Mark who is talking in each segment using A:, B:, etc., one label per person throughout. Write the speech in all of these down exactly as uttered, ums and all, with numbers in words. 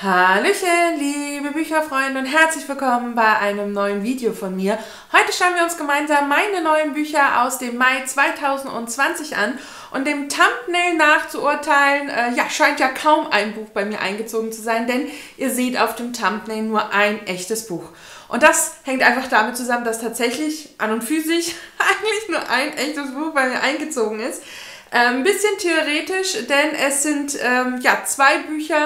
A: Hallöchen, liebe Bücherfreunde und herzlich willkommen bei einem neuen Video von mir. Heute schauen wir uns gemeinsam meine neuen Bücher aus dem Mai zweitausendzwanzig an und dem Thumbnail nach zu urteilen, äh, ja, scheint ja kaum ein Buch bei mir eingezogen zu sein, denn ihr seht auf dem Thumbnail nur ein echtes Buch. Und das hängt einfach damit zusammen, dass tatsächlich an und für sich eigentlich nur ein echtes Buch bei mir eingezogen ist. Ein ähm, bisschen theoretisch, denn es sind ähm, ja, zwei Bücher,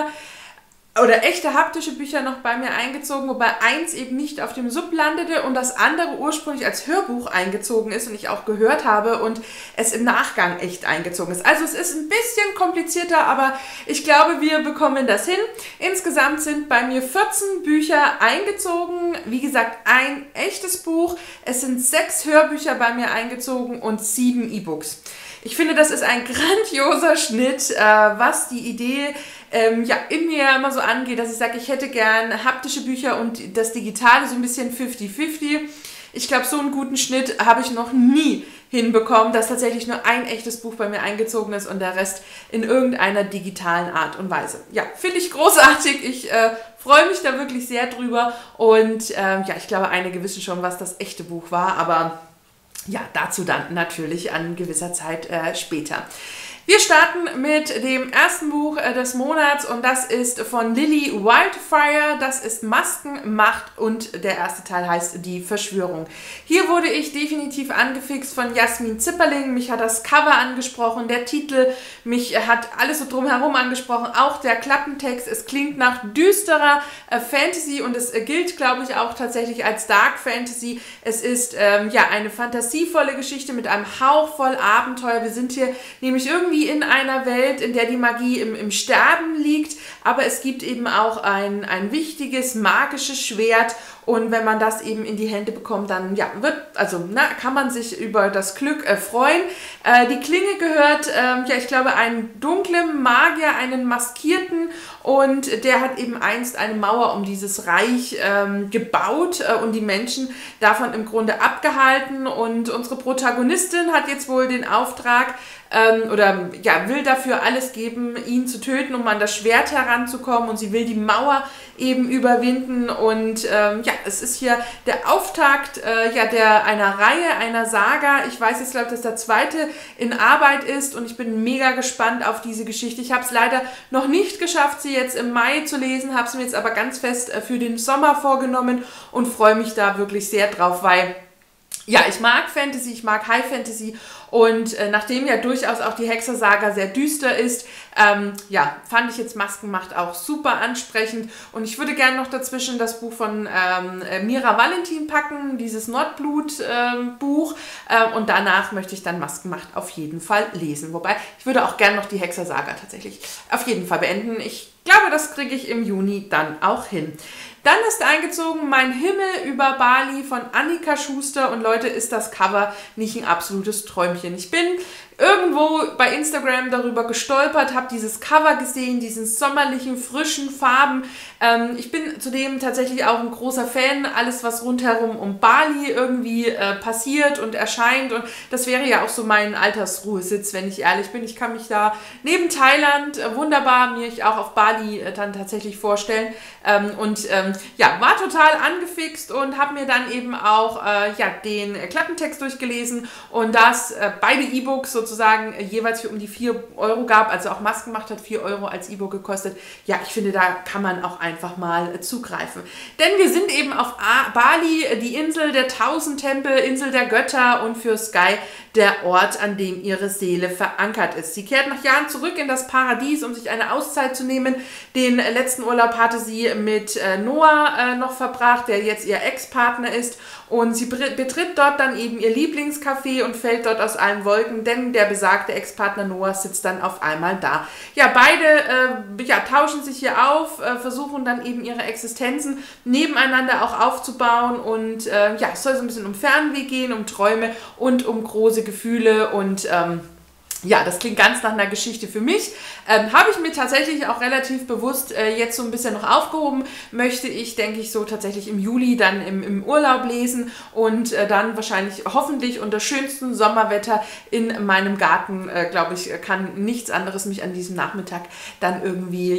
A: oder echte haptische Bücher noch bei mir eingezogen, wobei eins eben nicht auf dem Sub landete und das andere ursprünglich als Hörbuch eingezogen ist und ich auch gehört habe und es im Nachgang echt eingezogen ist. Also es ist ein bisschen komplizierter, aber ich glaube, wir bekommen das hin. Insgesamt sind bei mir vierzehn Bücher eingezogen. Wie gesagt, ein echtes Buch. Es sind sechs Hörbücher bei mir eingezogen und sieben E-Books. Ich finde, das ist ein grandioser Schnitt, äh, was die Idee ähm, ja, in mir immer so angeht, dass ich sage, ich hätte gern haptische Bücher und das Digitale so ein bisschen fifty fifty. Ich glaube, so einen guten Schnitt habe ich noch nie hinbekommen, dass tatsächlich nur ein echtes Buch bei mir eingezogen ist und der Rest in irgendeiner digitalen Art und Weise. Ja, finde ich großartig. Ich äh, freue mich da wirklich sehr drüber und äh, ja, ich glaube, einige wissen schon, was das echte Buch war, aber ja, dazu dann natürlich an gewisser Zeit äh, später. Wir starten mit dem ersten Buch äh, des Monats und das ist von Lily Wildfire. Das ist Masken, Macht und der erste Teil heißt Die Verschwörung. Hier wurde ich definitiv angefixt von Jasmin Zipperling. Mich hat das Cover angesprochen, der Titel, mich hat alles so drumherum angesprochen, auch der Klappentext. Es klingt nach düsterer äh, Fantasy und es äh, gilt, glaube ich, auch tatsächlich als Dark Fantasy. Es ist ähm, ja eine fantasievolle Geschichte mit einem Hauch voll Abenteuer. Wir sind hier nämlich irgendwie in einer Welt, in der die Magie im, im Sterben liegt, aber es gibt eben auch ein, ein wichtiges magisches Schwert und wenn man das eben in die Hände bekommt, dann ja, wird, also, na, kann man sich über das Glück äh, freuen. Äh, die Klinge gehört, ähm, ja, ich glaube, einem dunklen Magier, einen Maskierten und der hat eben einst eine Mauer um dieses Reich ähm, gebaut äh, und die Menschen davon im Grunde abgehalten und unsere Protagonistin hat jetzt wohl den Auftrag, Ähm, oder ja, will dafür alles geben, ihn zu töten, um an das Schwert heranzukommen und sie will die Mauer eben überwinden und ähm, ja, es ist hier der Auftakt äh, ja, der, einer Reihe, einer Saga. Ich weiß jetzt, glaube ich, dass der zweite in Arbeit ist und ich bin mega gespannt auf diese Geschichte. Ich habe es leider noch nicht geschafft, sie jetzt im Mai zu lesen, habe es mir jetzt aber ganz fest äh, für den Sommer vorgenommen und freue mich da wirklich sehr drauf, weil ja, ich mag Fantasy, ich mag High Fantasy und äh, nachdem ja durchaus auch die Hexersaga sehr düster ist, ähm, ja, fand ich jetzt Maskenmacht auch super ansprechend und ich würde gerne noch dazwischen das Buch von ähm, Mira Valentin packen, dieses Nordblut-Buch ähm, äh, und danach möchte ich dann Maskenmacht auf jeden Fall lesen, wobei ich würde auch gerne noch die Hexersaga tatsächlich auf jeden Fall beenden. Ich glaube, das kriege ich im Juni dann auch hin. Dann ist eingezogen Mein Himmel über Bali von Annika Schuster und Leute, ist das Cover nicht ein absolutes Träumchen. Ich bin irgendwo bei Instagram darüber gestolpert, habe dieses Cover gesehen, diesen sommerlichen, frischen Farben. Ähm, ich bin zudem tatsächlich auch ein großer Fan, alles was rundherum um Bali irgendwie äh, passiert und erscheint und das wäre ja auch so mein Altersruhesitz, wenn ich ehrlich bin. Ich kann mich da neben Thailand äh, wunderbar mir ich auch auf Bali äh, dann tatsächlich vorstellen ähm, und ähm, ja, war total angefixt und habe mir dann eben auch äh, ja, den äh, Klappentext durchgelesen und das äh, beide E-Books sozusagen äh, jeweils für um die vier Euro gab, also auch Maskenmacht hat vier Euro als E-Book gekostet. Ja, ich finde, da kann man auch einfach mal äh, zugreifen. Denn wir sind eben auf A Bali, äh, die Insel der tausend Tempel, Insel der Götter und für Sky der Ort, an dem ihre Seele verankert ist. Sie kehrt nach Jahren zurück in das Paradies, um sich eine Auszeit zu nehmen. Den äh, letzten Urlaub hatte sie mit äh, Noah äh, noch verbracht, der jetzt ihr Ex-Partner ist und sie betritt dort dann eben ihr Lieblingscafé und fällt dort aus allen Wolken, denn der besagte Ex-Partner Noah sitzt dann auf einmal da. Ja, beide äh, ja, tauschen sich hier auf, äh, versuchen dann eben ihre Existenzen nebeneinander auch aufzubauen und äh, ja, es soll so ein bisschen um Fernweh gehen, um Träume und um große Gefühle und ähm, ja, das klingt ganz nach einer Geschichte für mich. Ähm, habe ich mir tatsächlich auch relativ bewusst äh, jetzt so ein bisschen noch aufgehoben. Möchte ich, denke ich, so tatsächlich im Juli dann im, im Urlaub lesen und äh, dann wahrscheinlich hoffentlich unter schönstem Sommerwetter in meinem Garten, äh, glaube ich, kann nichts anderes mich an diesem Nachmittag dann irgendwie, ja,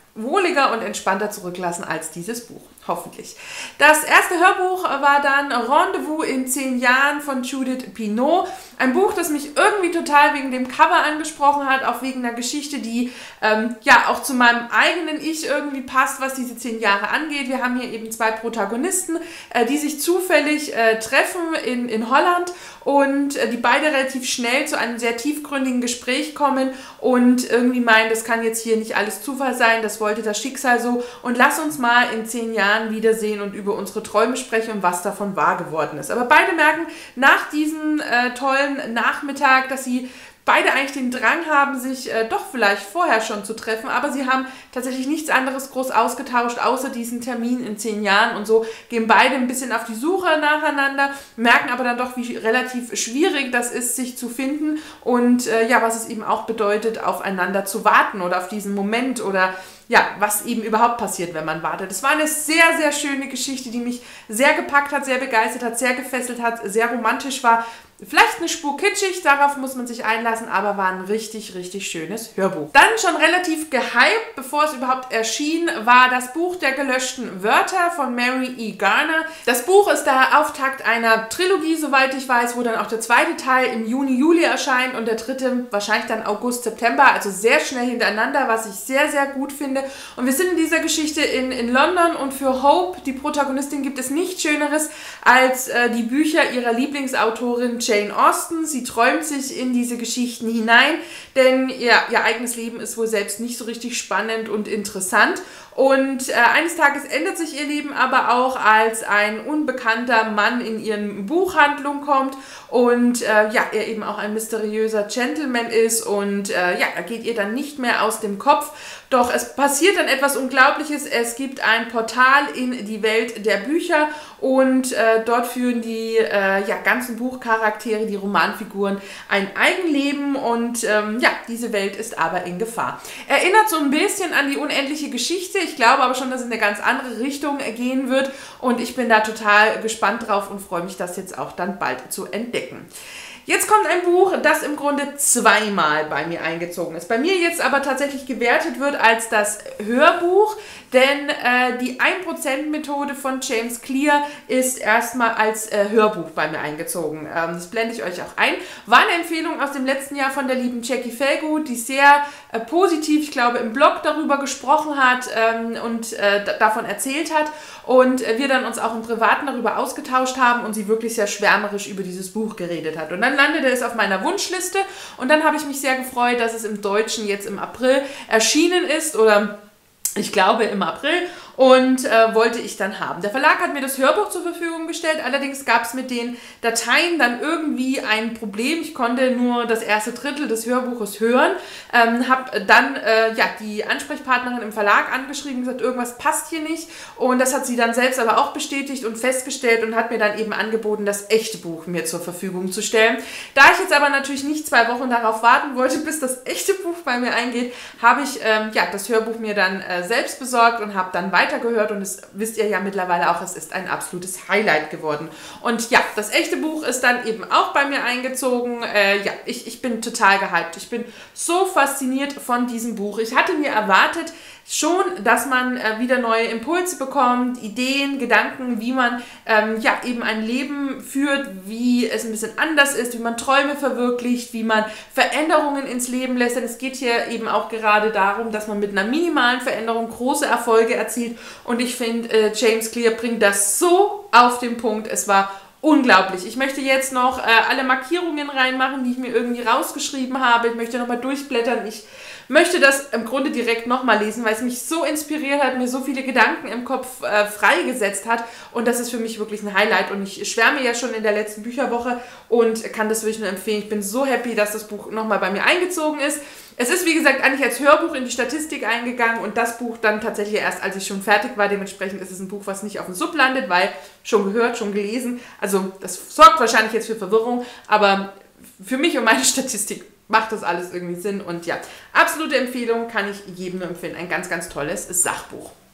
A: wohliger und entspannter zurücklassen als dieses Buch. Hoffentlich. Das erste Hörbuch war dann Rendezvous in zehn Jahren von Judith Pinot. Ein Buch, das mich irgendwie total wegen dem Cover angesprochen hat, auch wegen einer Geschichte, die ähm, ja auch zu meinem eigenen Ich irgendwie passt, was diese zehn Jahre angeht. Wir haben hier eben zwei Protagonisten, äh, die sich zufällig äh, treffen in, in Holland und äh, die beide relativ schnell zu einem sehr tiefgründigen Gespräch kommen und irgendwie meinen, das kann jetzt hier nicht alles Zufall sein, das wollte das Schicksal so und lass uns mal in zehn Jahren wiedersehen und über unsere Träume sprechen und was davon wahr geworden ist. Aber beide merken nach diesem äh, tollen Nachmittag, dass sie beide eigentlich den Drang haben, sich äh, doch vielleicht vorher schon zu treffen, aber sie haben tatsächlich nichts anderes groß ausgetauscht, außer diesen Termin in zehn Jahren und so gehen beide ein bisschen auf die Suche nacheinander, merken aber dann doch, wie relativ schwierig das ist, sich zu finden und äh, ja, was es eben auch bedeutet, aufeinander zu warten oder auf diesen Moment oder ja, was eben überhaupt passiert, wenn man wartet. Es war eine sehr, sehr schöne Geschichte, die mich sehr gepackt hat, sehr begeistert hat, sehr gefesselt hat, sehr romantisch war. Vielleicht eine Spur kitschig, darauf muss man sich einlassen, aber war ein richtig, richtig schönes Hörbuch. Dann schon relativ gehypt, bevor es überhaupt erschien, war das Buch der gelöschten Wörter von Mary E. Garner. Das Buch ist der Auftakt einer Trilogie, soweit ich weiß, wo dann auch der zweite Teil im Juni, Juli erscheint und der dritte wahrscheinlich dann August, September, also sehr schnell hintereinander, was ich sehr, sehr gut finde. Und wir sind in dieser Geschichte in, in London und für Hope, die Protagonistin, gibt es nichts Schöneres als äh, die Bücher ihrer Lieblingsautorin Jane Austen. Sie träumt sich in diese Geschichten hinein, denn ihr, ihr eigenes Leben ist wohl selbst nicht so richtig spannend und interessant. Und äh, eines Tages ändert sich ihr Leben aber auch, als ein unbekannter Mann in ihren Buchhandlung kommt und äh, ja, er eben auch ein mysteriöser Gentleman ist und äh, ja, er geht ihr dann nicht mehr aus dem Kopf. Doch es passiert dann etwas Unglaubliches. Es gibt ein Portal in die Welt der Bücher und äh, dort führen die äh, ja, ganzen Buchcharaktere, die Romanfiguren, ein Eigenleben und ähm, ja, diese Welt ist aber in Gefahr. Erinnert so ein bisschen an die unendliche Geschichte. Ich glaube aber schon, dass es in eine ganz andere Richtung gehen wird und ich bin da total gespannt drauf und freue mich, das jetzt auch dann bald zu entdecken. Jetzt kommt ein Buch, das im Grunde zweimal bei mir eingezogen ist. Bei mir jetzt aber tatsächlich gewertet wird als das Hörbuch, denn äh, die ein Prozent Methode von James Clear ist erstmal als äh, Hörbuch bei mir eingezogen. Ähm, das blende ich euch auch ein. War eine Empfehlung aus dem letzten Jahr von der lieben Jackie Felgood, die sehr äh, positiv, ich glaube, im Blog darüber gesprochen hat ähm, und äh, davon erzählt hat. Und äh, wir dann uns auch im Privaten darüber ausgetauscht haben und sie wirklich sehr schwärmerisch über dieses Buch geredet hat. Und dann landete es auf meiner Wunschliste und dann habe ich mich sehr gefreut, dass es im Deutschen jetzt im April erschienen ist oder ich glaube im April und äh, wollte ich dann haben. Der Verlag hat mir das Hörbuch zur Verfügung gestellt, allerdings gab es mit den Dateien dann irgendwie ein Problem. Ich konnte nur das erste Drittel des Hörbuches hören, ähm, habe dann äh, ja, die Ansprechpartnerin im Verlag angeschrieben und gesagt, irgendwas passt hier nicht und das hat sie dann selbst aber auch bestätigt und festgestellt und hat mir dann eben angeboten, das echte Buch mir zur Verfügung zu stellen. Da ich jetzt aber natürlich nicht zwei Wochen darauf warten wollte, bis das echte Buch bei mir eingeht, habe ich ähm, ja, das Hörbuch mir dann äh, selbst besorgt und habe dann weiter gehört und das wisst ihr ja mittlerweile auch, es ist ein absolutes Highlight geworden. Und ja, das echte Buch ist dann eben auch bei mir eingezogen. Äh, ja, ich, ich bin total gehypt. Ich bin so fasziniert von diesem Buch. Ich hatte mir erwartet schon, dass man äh, wieder neue Impulse bekommt, Ideen, Gedanken, wie man ähm, ja eben ein Leben führt, wie es ein bisschen anders ist, wie man Träume verwirklicht, wie man Veränderungen ins Leben lässt. Denn es geht hier eben auch gerade darum, dass man mit einer minimalen Veränderung große Erfolge erzielt. Und ich finde, äh, James Clear bringt das so auf den Punkt. Es war unglaublich. Ich möchte jetzt noch äh, alle Markierungen reinmachen, die ich mir irgendwie rausgeschrieben habe. Ich möchte nochmal durchblättern. Ich möchte das im Grunde direkt nochmal lesen, weil es mich so inspiriert hat, mir so viele Gedanken im Kopf äh, freigesetzt hat und das ist für mich wirklich ein Highlight und ich schwärme ja schon in der letzten Bücherwoche und kann das wirklich nur empfehlen. Ich bin so happy, dass das Buch nochmal bei mir eingezogen ist. Es ist, wie gesagt, eigentlich als Hörbuch in die Statistik eingegangen und das Buch dann tatsächlich erst, als ich schon fertig war. Dementsprechend ist es ein Buch, was nicht auf dem Sub landet, weil schon gehört, schon gelesen. Also das sorgt wahrscheinlich jetzt für Verwirrung, aber für mich und meine Statistik macht das alles irgendwie Sinn. Und ja, absolute Empfehlung, kann ich jedem nur empfehlen. Ein ganz, ganz tolles Sachbuch.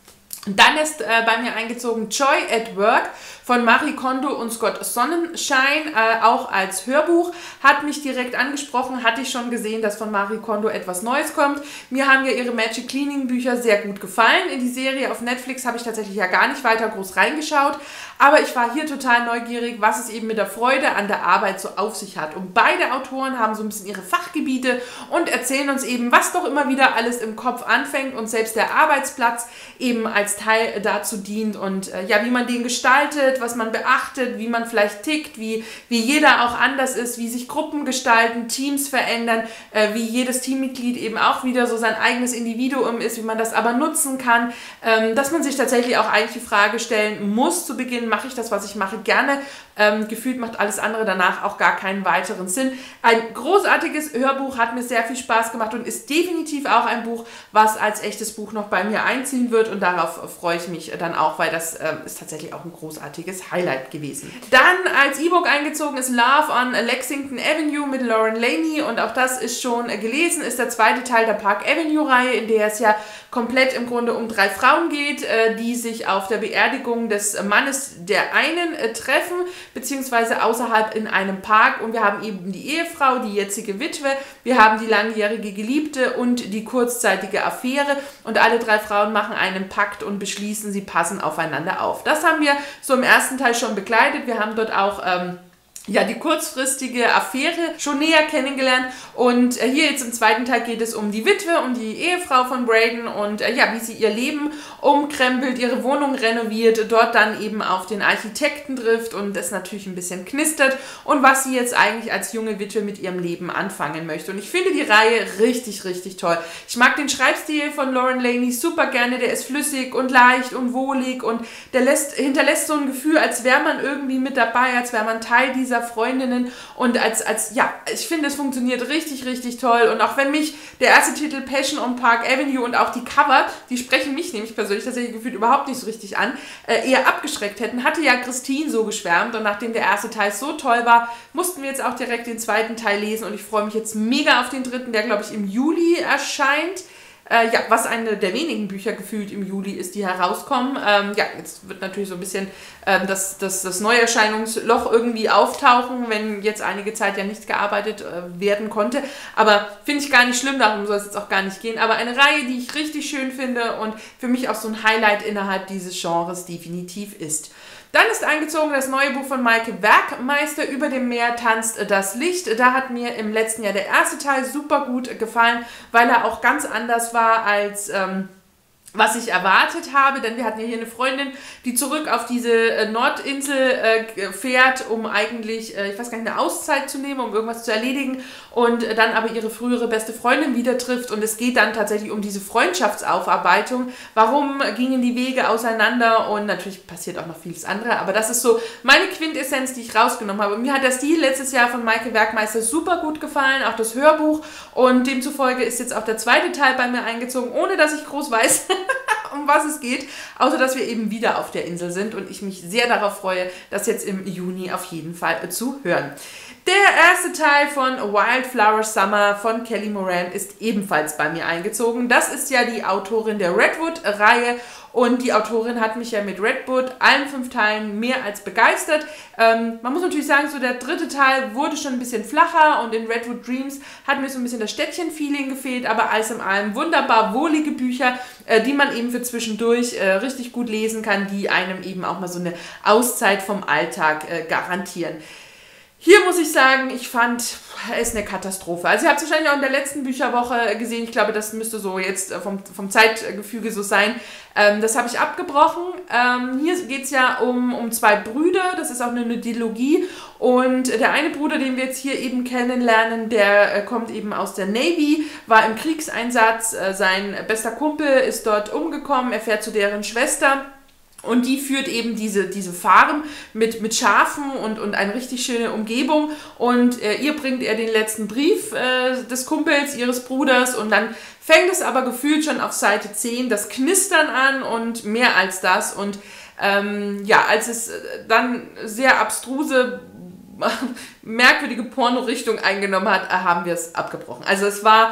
A: Dann ist äh, bei mir eingezogen Joy at Work von Marie Kondo und Scott Sonnenschein, äh, auch als Hörbuch. Hat mich direkt angesprochen, hatte ich schon gesehen, dass von Marie Kondo etwas Neues kommt. Mir haben ja ihre Magic Cleaning Bücher sehr gut gefallen. In die Serie auf Netflix habe ich tatsächlich ja gar nicht weiter groß reingeschaut. Aber ich war hier total neugierig, was es eben mit der Freude an der Arbeit so auf sich hat. Und beide Autoren haben so ein bisschen ihre Fachgebiete und erzählen uns eben, was doch immer wieder alles im Kopf anfängt und selbst der Arbeitsplatz eben als Teil dazu dient und äh, ja, wie man den gestaltet, was man beachtet, wie man vielleicht tickt, wie, wie jeder auch anders ist, wie sich Gruppen gestalten, Teams verändern, äh, wie jedes Teammitglied eben auch wieder so sein eigenes Individuum ist, wie man das aber nutzen kann, ähm, dass man sich tatsächlich auch eigentlich die Frage stellen muss zu Beginn, mache ich das, was ich mache, gerne. Ähm, gefühlt macht alles andere danach auch gar keinen weiteren Sinn. Ein großartiges Hörbuch, hat mir sehr viel Spaß gemacht und ist definitiv auch ein Buch, was als echtes Buch noch bei mir einziehen wird und darauf freue ich mich dann auch, weil das äh, ist tatsächlich auch ein großartiges Highlight gewesen. Dann als E-Book eingezogen ist Love on Lexington Avenue mit Lauren Laney und auch das ist schon äh, gelesen, ist der zweite Teil der Park Avenue-Reihe, in der es ja komplett im Grunde um drei Frauen geht, äh, die sich auf der Beerdigung des Mannes der einen äh, treffen, beziehungsweise außerhalb in einem Park und wir haben eben die Ehefrau, die jetzige Witwe, wir haben die langjährige Geliebte und die kurzzeitige Affäre und alle drei Frauen machen einen Pakt und beschließen, sie passen aufeinander auf. Das haben wir so im ersten Teil schon begleitet, wir haben dort auch ähm, ja, die kurzfristige Affäre schon näher kennengelernt und äh, hier jetzt im zweiten Teil geht es um die Witwe, um die Ehefrau von Braden und äh, ja, wie sie ihr Leben umkrempelt, ihre Wohnung renoviert, dort dann eben auf den Architekten trifft und es natürlich ein bisschen knistert und was sie jetzt eigentlich als junge Witwe mit ihrem Leben anfangen möchte. Und ich finde die Reihe richtig, richtig toll. Ich mag den Schreibstil von Lauren Laney super gerne, der ist flüssig und leicht und wohlig und der lässt, hinterlässt so ein Gefühl, als wäre man irgendwie mit dabei, als wäre man Teil dieser Freundinnen und als, als, ja, ich finde, es funktioniert richtig, richtig toll und auch wenn mich der erste Titel Passion on Park Avenue und auch die Cover, die sprechen mich nämlich persönlich tatsächlich gefühlt überhaupt nicht so richtig an, äh, eher abgeschreckt hätten, hatte ja Christine so geschwärmt und nachdem der erste Teil so toll war, mussten wir jetzt auch direkt den zweiten Teil lesen und ich freue mich jetzt mega auf den dritten, der glaube ich im Juli erscheint. Äh, ja, was eine der wenigen Bücher gefühlt im Juli ist, die herauskommen. Ähm, ja, jetzt wird natürlich so ein bisschen ähm, das, das, das Neuerscheinungsloch irgendwie auftauchen, wenn jetzt einige Zeit ja nicht gearbeitet äh, werden konnte. Aber finde ich gar nicht schlimm, darum soll es jetzt auch gar nicht gehen. Aber eine Reihe, die ich richtig schön finde und für mich auch so ein Highlight innerhalb dieses Genres definitiv ist. Dann ist eingezogen das neue Buch von Maike Werkmeister, Über dem Meer tanzt das Licht. Da hat mir im letzten Jahr der erste Teil super gut gefallen, weil er auch ganz anders war als ähm, was ich erwartet habe, denn wir hatten ja hier eine Freundin, die zurück auf diese äh, Nordinsel äh, fährt, um eigentlich, äh, ich weiß gar nicht, eine Auszeit zu nehmen, um irgendwas zu erledigen und äh, dann aber ihre frühere beste Freundin wieder trifft und es geht dann tatsächlich um diese Freundschaftsaufarbeitung. Warum gingen die Wege auseinander und natürlich passiert auch noch vieles andere, aber das ist so meine Quintessenz, die ich rausgenommen habe. Und mir hat der Stil letztes Jahr von Maike Werkmeister super gut gefallen, auch das Hörbuch und demzufolge ist jetzt auch der zweite Teil bei mir eingezogen, ohne dass ich groß weiß, um was es geht, außer dass wir eben wieder auf der Insel sind und ich mich sehr darauf freue, das jetzt im Juni auf jeden Fall zu hören. Der erste Teil von Wildflower Summer von Kelly Moran ist ebenfalls bei mir eingezogen. Das ist ja die Autorin der Redwood-Reihe und die Autorin hat mich ja mit Redwood allen fünf Teilen mehr als begeistert. Ähm, man muss natürlich sagen, so der dritte Teil wurde schon ein bisschen flacher und in Redwood Dreams hat mir so ein bisschen das Städtchen-Feeling gefehlt, aber alles in allem wunderbar wohlige Bücher, äh, die man eben für zwischendurch äh, richtig gut lesen kann, die einem eben auch mal so eine Auszeit vom Alltag äh, garantieren. Hier muss ich sagen, ich fand, es ist eine Katastrophe. Also ihr habt es wahrscheinlich auch in der letzten Bücherwoche gesehen. Ich glaube, das müsste so jetzt vom, vom Zeitgefüge so sein. Ähm, das habe ich abgebrochen. Ähm, hier geht es ja um, um zwei Brüder. Das ist auch eine, eine Dilogie. Und der eine Bruder, den wir jetzt hier eben kennenlernen, der äh, kommt eben aus der Navy, war im Kriegseinsatz. Äh, sein bester Kumpel ist dort umgekommen. Er fährt zu deren Schwester. Und die führt eben diese, diese Farm mit, mit Schafen und, und eine richtig schöne Umgebung. Und äh, ihr bringt er den letzten Brief äh, des Kumpels, ihres Bruders. Und dann fängt es aber gefühlt schon auf Seite zehn das Knistern an und mehr als das. Und ähm, ja, als es dann sehr abstruse, merkwürdige Porno-Richtung eingenommen hat, haben wir es abgebrochen. Also es war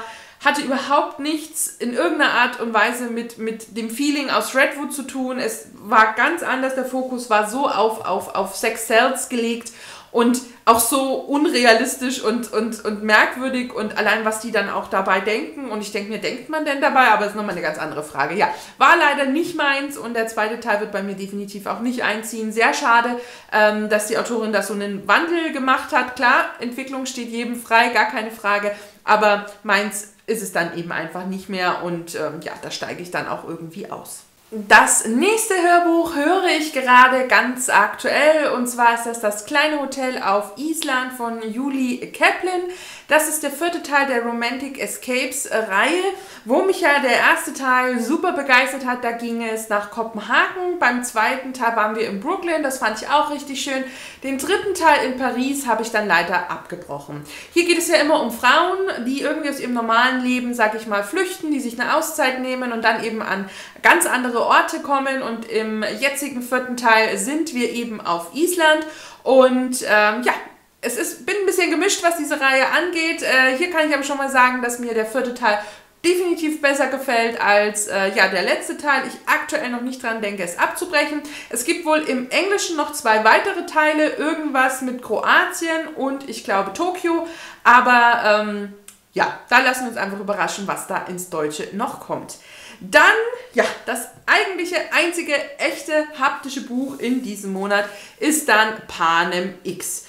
A: hatte überhaupt nichts in irgendeiner Art und Weise mit, mit dem Feeling aus Redwood zu tun. Es war ganz anders, der Fokus war so auf, auf, auf Sex Cells gelegt und auch so unrealistisch und, und, und merkwürdig und allein, was die dann auch dabei denken. Und ich denke mir, denkt man denn dabei? Aber das ist nochmal eine ganz andere Frage. Ja, war leider nicht meins und der zweite Teil wird bei mir definitiv auch nicht einziehen. Sehr schade, ähm, dass die Autorin da so einen Wandel gemacht hat. Klar, Entwicklung steht jedem frei, gar keine Frage, aber meins ist es dann eben einfach nicht mehr und ähm, ja, da steige ich dann auch irgendwie aus. Das nächste Hörbuch höre ich gerade ganz aktuell und zwar ist das Das kleine Hotel auf Island von Julie Kaplan. Das ist der vierte Teil der Romantic Escapes Reihe, wo mich ja der erste Teil super begeistert hat. Da ging es nach Kopenhagen. Beim zweiten Teil waren wir in Brooklyn, das fand ich auch richtig schön. Den dritten Teil in Paris habe ich dann leider abgebrochen. Hier geht es ja immer um Frauen, die irgendwie aus ihrem normalen Leben, sag ich mal, flüchten, die sich eine Auszeit nehmen und dann eben an ganz andere Orte kommen. Und im jetzigen vierten Teil sind wir eben auf Island und ähm, ja, es ist, bin ein bisschen gemischt, was diese Reihe angeht. Äh, hier kann ich aber schon mal sagen, dass mir der vierte Teil definitiv besser gefällt als äh, ja, der letzte Teil. Ich aktuell noch nicht dran denke, es abzubrechen. Es gibt wohl im Englischen noch zwei weitere Teile, irgendwas mit Kroatien und ich glaube Tokio. Aber ähm, ja, da lassen wir uns einfach überraschen, was da ins Deutsche noch kommt. Dann, ja, das eigentliche, einzige, echte, haptische Buch in diesem Monat ist dann Panem X.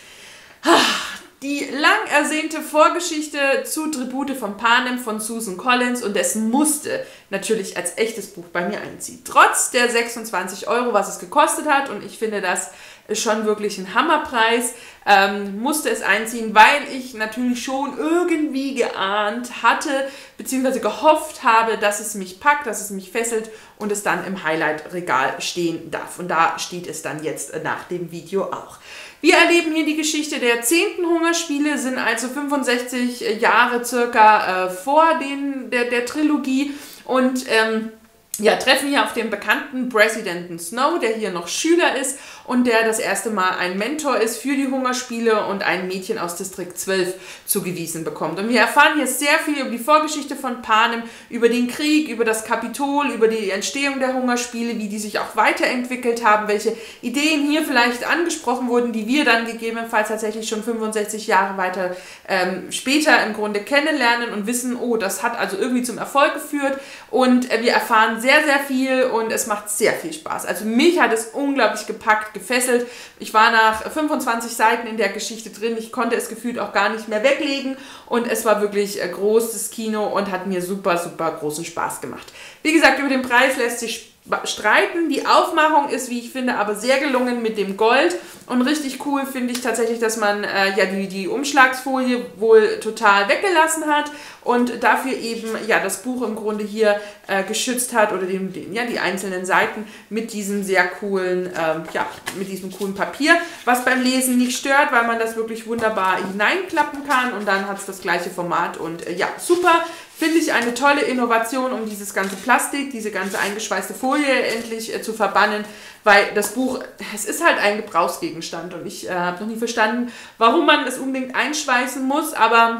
A: Die lang ersehnte Vorgeschichte zu Tribute von Panem von Susan Collins und es musste natürlich als echtes Buch bei mir einziehen. Trotz der sechsundzwanzig Euro, was es gekostet hat, und ich finde das ist schon wirklich ein Hammerpreis, ähm, musste es einziehen, weil ich natürlich schon irgendwie geahnt hatte, beziehungsweise gehofft habe, dass es mich packt, dass es mich fesselt und es dann im Highlight-Regal stehen darf. Und da steht es dann jetzt nach dem Video auch. Wir erleben hier die Geschichte der zehnten Hungerspiele, sind also fünfundsechzig Jahre circa äh, vor den, der, der Trilogie und ähm, ja, treffen hier auf den bekannten Präsidenten Snow, der hier noch Schüler ist und der das erste Mal ein Mentor ist für die Hungerspiele und ein Mädchen aus Distrikt zwölf zugewiesen bekommt. Und wir erfahren hier sehr viel über die Vorgeschichte von Panem, über den Krieg, über das Kapitol, über die Entstehung der Hungerspiele, wie die sich auch weiterentwickelt haben, welche Ideen hier vielleicht angesprochen wurden, die wir dann gegebenenfalls tatsächlich schon fünfundsechzig Jahre weiter ähm, später im Grunde kennenlernen und wissen, oh, das hat also irgendwie zum Erfolg geführt und äh, wir erfahren sehr, sehr viel und es macht sehr viel Spaß. Also mich hat es unglaublich gepackt, gefesselt. Ich war nach fünfundzwanzig Seiten in der Geschichte drin. Ich konnte es gefühlt auch gar nicht mehr weglegen und es war wirklich äh, großes Kino und hat mir super, super großen Spaß gemacht. Wie gesagt, über den Preis lässt sich streiten. Die Aufmachung ist, wie ich finde, aber sehr gelungen mit dem Gold und richtig cool finde ich tatsächlich, dass man äh, ja die, die Umschlagsfolie wohl total weggelassen hat und dafür eben ja das Buch im Grunde hier äh, geschützt hat oder den, den, ja, die einzelnen Seiten mit diesem sehr coolen, ähm, ja, mit diesem coolen Papier, was beim Lesen nicht stört, weil man das wirklich wunderbar hineinklappen kann und dann hat es das gleiche Format und äh, ja, super. Finde ich eine tolle Innovation, um dieses ganze Plastik, diese ganze eingeschweißte Folie endlich äh, zu verbannen, weil das Buch, es ist halt ein Gebrauchsgegenstand und ich äh, habe noch nie verstanden, warum man es unbedingt einschweißen muss, aber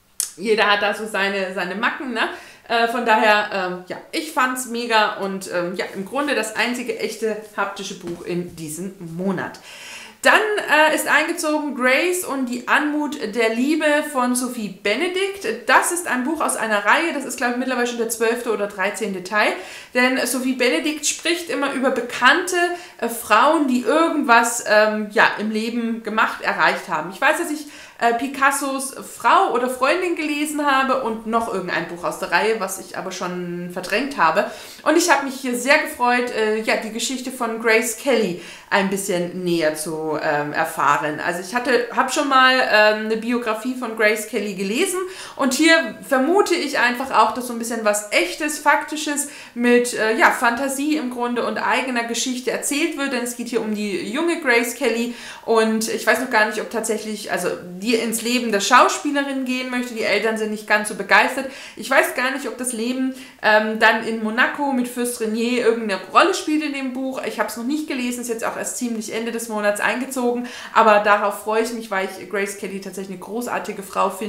A: jeder hat da so seine, seine Macken, ne? Äh, von daher, ähm, ja, ich fand es mega und ähm, ja, im Grunde das einzige echte haptische Buch in diesem Monat. Dann äh, ist eingezogen Grace und die Anmut der Liebe von Sophie Benedict. Das ist ein Buch aus einer Reihe, das ist glaube ich mittlerweile schon der zwölfte oder dreizehnte Teil. Denn Sophie Benedict spricht immer über bekannte äh, Frauen, die irgendwas ähm, ja, im Leben gemacht, erreicht haben. Ich weiß, dass ich äh, Picassos Frau oder Freundin gelesen habe und noch irgendein Buch aus der Reihe, was ich aber schon verdrängt habe. Und ich habe mich hier sehr gefreut, äh, ja, die Geschichte von Grace Kelly ein bisschen näher zu ähm, erfahren. Also ich hatte, habe schon mal ähm, eine Biografie von Grace Kelly gelesen und hier vermute ich einfach auch, dass so ein bisschen was Echtes, Faktisches mit äh, ja, Fantasie im Grunde und eigener Geschichte erzählt wird, denn es geht hier um die junge Grace Kelly und ich weiß noch gar nicht, ob tatsächlich, also die ins Leben der Schauspielerin gehen möchte, die Eltern sind nicht ganz so begeistert. Ich weiß gar nicht, ob das Leben ähm, dann in Monaco mit Fürst Renier irgendeine Rolle spielt in dem Buch. Ich habe es noch nicht gelesen, ist jetzt auch erst ziemlich Ende des Monats eingezogen, aber darauf freue ich mich, weil ich Grace Kelly tatsächlich eine großartige Frau finde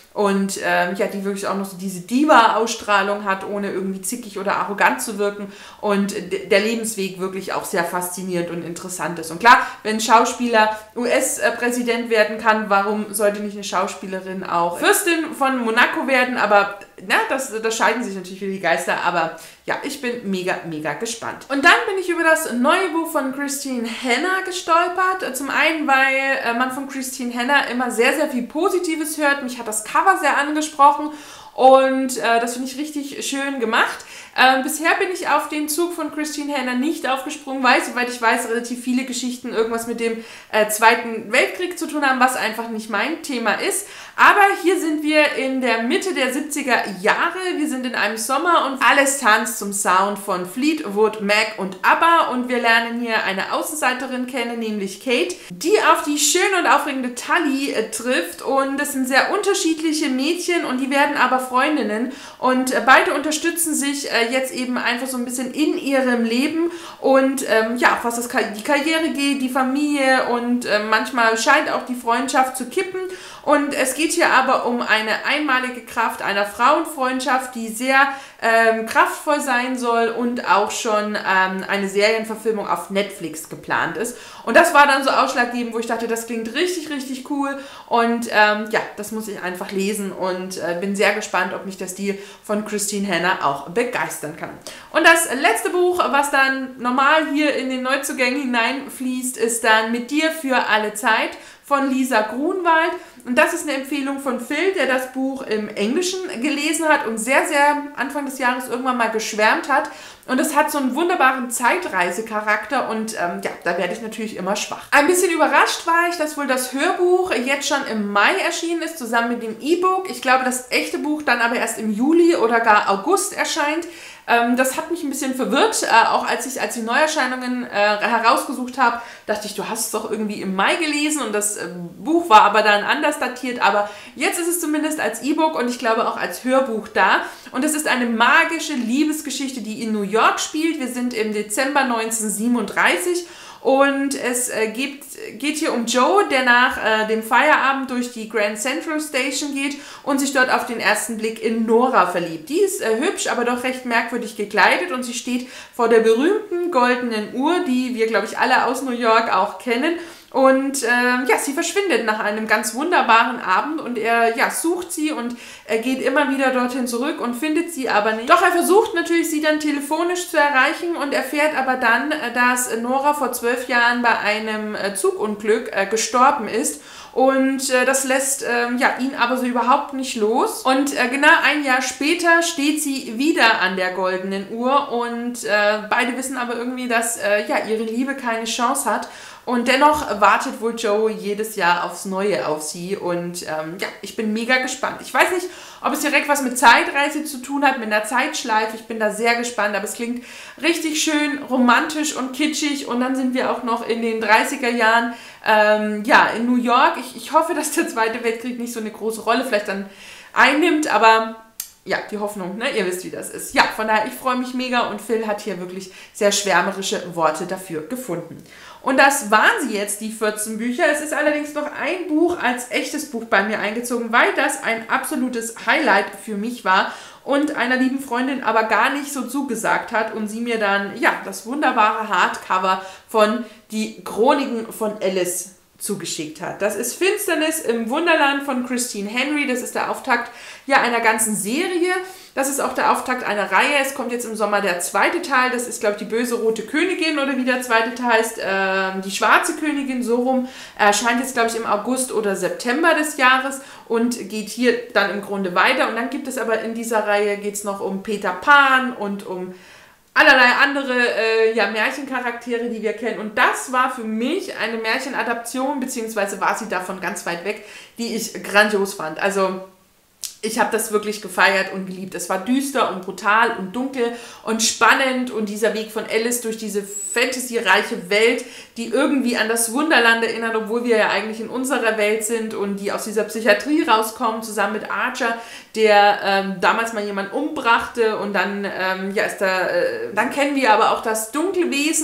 A: und ähm, ja, die wirklich auch noch so diese Diva-Ausstrahlung hat, ohne irgendwie zickig oder arrogant zu wirken und der Lebensweg wirklich auch sehr faszinierend und interessant ist. Und klar, wenn ein Schauspieler U S-Präsident werden kann, warum sollte nicht eine Schauspielerin auch Fürstin von Monaco werden? Aber na, das, das scheiden sich natürlich wieder die Geister, aber ja, ich bin mega, mega gespannt. Und dann bin ich über das neue Buch von Christine Hanna gestolpert. Zum einen, weil äh, man von Christine Hanna immer sehr, sehr viel Positives hört. Mich hat das Cover sehr angesprochen und äh, das finde ich richtig schön gemacht. Ähm, bisher bin ich auf den Zug von Christine Hanna nicht aufgesprungen, weil, soweit ich weiß, relativ viele Geschichten irgendwas mit dem äh, Zweiten Weltkrieg zu tun haben, was einfach nicht mein Thema ist. Aber hier sind wir in der Mitte der siebziger Jahre, wir sind in einem Sommer und alles tanzt zum Sound von Fleetwood Mac und ABBA und wir lernen hier eine Außenseiterin kennen, nämlich Kate, die auf die schöne und aufregende Tully äh, trifft und das sind sehr unterschiedliche Mädchen und die werden aber Freundinnen und äh, beide unterstützen sich äh, jetzt eben einfach so ein bisschen in ihrem Leben und ähm, ja, was das Ka die Karriere geht, die Familie und äh, manchmal scheint auch die Freundschaft zu kippen. Und es geht hier aber um eine einmalige Kraft einer Frauenfreundschaft, die sehr ähm, kraftvoll sein soll und auch schon ähm, eine Serienverfilmung auf Netflix geplant ist. Und das war dann so ausschlaggebend, wo ich dachte, das klingt richtig, richtig cool. Und ähm, ja, das muss ich einfach lesen und äh, bin sehr gespannt, ob mich der Stil von Christine Hanna auch begeistern kann. Und das letzte Buch, was dann normal hier in den Neuzugängen hineinfließt, ist dann Mit dir für alle Zeit von Lisa Grunwald. Und das ist eine Empfehlung von Phil, der das Buch im Englischen gelesen hat und sehr, sehr Anfang des Jahres irgendwann mal geschwärmt hat. Und es hat so einen wunderbaren Zeitreisecharakter und ähm, ja, da werde ich natürlich immer schwach. Ein bisschen überrascht war ich, dass wohl das Hörbuch jetzt schon im Mai erschienen ist, zusammen mit dem E-Book. Ich glaube, das echte Buch dann aber erst im Juli oder gar August erscheint. Ähm, das hat mich ein bisschen verwirrt, äh, auch als ich als die Neuerscheinungen äh, herausgesucht habe, dachte ich, du hast es doch irgendwie im Mai gelesen und das äh, Buch war aber dann anders datiert, aber jetzt ist es zumindest als E-Book und ich glaube auch als Hörbuch da und es ist eine magische Liebesgeschichte, die in New York spielt. Wir sind im Dezember neunzehnhundertsiebenunddreißig und es äh, geht, geht hier um Joe, der nach äh, dem Feierabend durch die Grand Central Station geht und sich dort auf den ersten Blick in Nora verliebt. Die ist äh, hübsch, aber doch recht merkwürdig gekleidet und sie steht vor der berühmten goldenen Uhr, die wir, glaube ich, alle aus New York auch kennen. Und ähm, ja, sie verschwindet nach einem ganz wunderbaren Abend und er ja, sucht sie und er geht immer wieder dorthin zurück und findet sie aber nicht. Doch er versucht natürlich, sie dann telefonisch zu erreichen und erfährt aber dann, dass Nora vor zwölf Jahren bei einem Zugunglück äh, gestorben ist. Und äh, das lässt ähm, ja, ihn aber so überhaupt nicht los. Und äh, genau ein Jahr später steht sie wieder an der goldenen Uhr und äh, beide wissen aber irgendwie, dass äh, ja, ihre Liebe keine Chance hat. Und dennoch wartet wohl Joe jedes Jahr aufs Neue auf sie und ähm, ja, ich bin mega gespannt. Ich weiß nicht, ob es direkt was mit Zeitreise zu tun hat, mit einer Zeitschleife. Ich bin da sehr gespannt, aber es klingt richtig schön romantisch und kitschig und dann sind wir auch noch in den dreißiger Jahren, ähm, ja, in New York. Ich, ich hoffe, dass der Zweite Weltkrieg nicht so eine große Rolle vielleicht dann einnimmt, aber ja, die Hoffnung, ne? Ihr wisst, wie das ist. Ja, von daher, ich freue mich mega und Phil hat hier wirklich sehr schwärmerische Worte dafür gefunden. Und das waren sie jetzt, die vierzehn Bücher. Es ist allerdings noch ein Buch als echtes Buch bei mir eingezogen, weil das ein absolutes Highlight für mich war und einer lieben Freundin aber gar nicht so zugesagt hat und sie mir dann, ja, das wunderbare Hardcover von Die Chroniken von Alice zugeschickt hat. Das ist Finsternis im Wunderland von Christine Henry. Das ist der Auftakt ja, einer ganzen Serie. Das ist auch der Auftakt einer Reihe. Es kommt jetzt im Sommer der zweite Teil. Das ist, glaube ich, die böse rote Königin oder wie der zweite Teil heißt. Äh, die schwarze Königin, so rum. Erscheint jetzt, glaube ich, im August oder September des Jahres und geht hier dann im Grunde weiter. Und dann gibt es aber in dieser Reihe, geht es noch um Peter Pan und um allerlei andere äh, ja, Märchencharaktere, die wir kennen. Und das war für mich eine Märchenadaption, beziehungsweise war sie davon ganz weit weg, die ich grandios fand. Also ich habe das wirklich gefeiert und geliebt. Es war düster und brutal und dunkel und spannend und dieser Weg von Alice durch diese fantasiereiche Welt, die irgendwie an das Wunderland erinnert, obwohl wir ja eigentlich in unserer Welt sind und die aus dieser Psychiatrie rauskommen, zusammen mit Archer, der ähm, damals mal jemanden umbrachte und dann, ähm, ja, ist da, äh, dann kennen wir aber auch das dunkle Wesen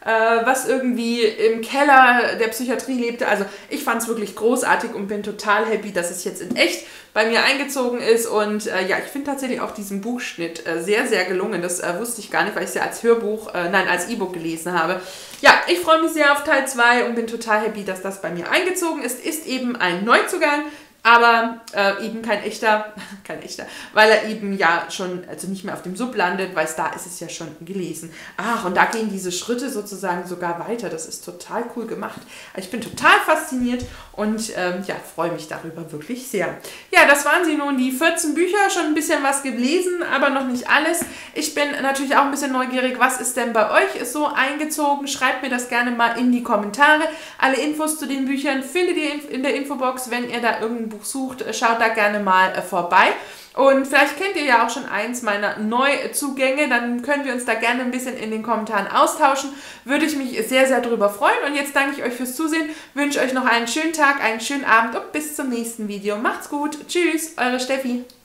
A: äh, was irgendwie im Keller der Psychiatrie lebte. Also ich fand es wirklich großartig und bin total happy, dass es jetzt in echt bei mir eingezogen ist. Und äh, ja, ich finde tatsächlich auch diesen Buchschnitt äh, sehr, sehr gelungen. Das äh, wusste ich gar nicht, weil ich es ja als Hörbuch, äh, nein, als E-Book gelesen habe. Ja, ich freue mich sehr auf Teil zwei und bin total happy, dass das bei mir eingezogen ist. Ist eben ein Neuzugang. Aber äh, eben kein echter, kein echter, weil er eben ja schon, also nicht mehr auf dem Sub landet, weil da ist es ja schon gelesen. Ach, und da gehen diese Schritte sozusagen sogar weiter. Das ist total cool gemacht. Ich bin total fasziniert und ähm, ja, freue mich darüber wirklich sehr. Ja, das waren sie nun, die vierzehn Bücher, schon ein bisschen was gelesen, aber noch nicht alles. Ich bin natürlich auch ein bisschen neugierig, was ist denn bei euch so eingezogen? Schreibt mir das gerne mal in die Kommentare. Alle Infos zu den Büchern findet ihr in der Infobox, wenn ihr da irgendein Buch sucht, schaut da gerne mal äh, vorbei. Und vielleicht kennt ihr ja auch schon eins meiner Neuzugänge, dann können wir uns da gerne ein bisschen in den Kommentaren austauschen. Würde ich mich sehr, sehr drüber freuen. Und jetzt danke ich euch fürs Zusehen, wünsche euch noch einen schönen Tag, einen schönen Abend und bis zum nächsten Video. Macht's gut. Tschüss, eure Steffi.